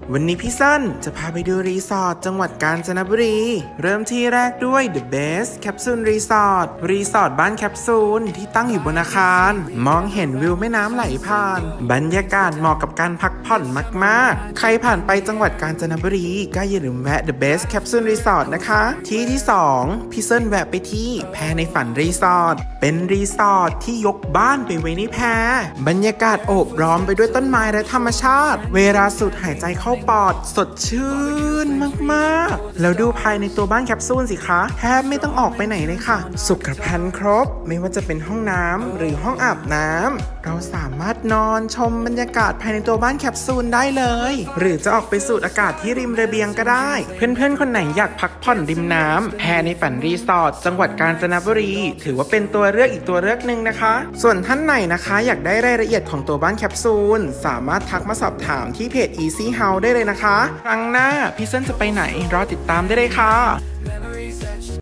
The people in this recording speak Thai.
วันนี้พี่สั้นจะพาไปดูรีสอร์ทจังหวัดกาญจนบุรีเริ่มที่แรกด้วย The Best Capsule Resort รีสอร์ทบ้านแคปซูลที่ตั้งอยู่บนอาคารมองเห็นวิวแม่น้ำไหลผ่านบรรยากาศเหมาะกับการพักผ่อนมากๆใครผ่านไปจังหวัดกาญจนบุรีก็อย่าลืมแวะ The Best Capsule Resort นะคะที่ 2พี่สั้นแวะไปที่แพในฝันรีสอร์ทเป็นรีสอร์ทที่ยกบ้านไปไว้ในแพบรรยากาศโอบล้อมไปด้วยต้นไม้และธรรมชาติเวลาสูดหายใจเข้าปอดสดชื่นมากๆแล้วดูภายในตัวบ้านแคปซูลสิคะแทบไม่ต้องออกไปไหนเลยค่ะสุขภัณฑ์ครบไม่ว่าจะเป็นห้องน้ำหรือห้องอาบน้ำเราสามารถนอนชมบรรยากาศภายในตัวบ้านแคปซูลได้เลยหรือจะออกไปสูดอากาศที่ริมระเบียงก็ได้เพื่อนๆคนไหนอยากพักผ่อนริมน้ำแพในฝันรีสอร์ทจังหวัดกาญจนบุรีถือว่าเป็นตัวเลือกอีกตัวเลือกหนึ่งนะคะส่วนท่านไหนนะคะอยากได้รายละเอียดของตัวบ้านแคปซูลสามารถทักมาสอบถามที่เพจ Easy House ได้เลยนะคะครั้งหน้าพี่เส้นจะไปไหนรอติดตามได้เลยค่ะ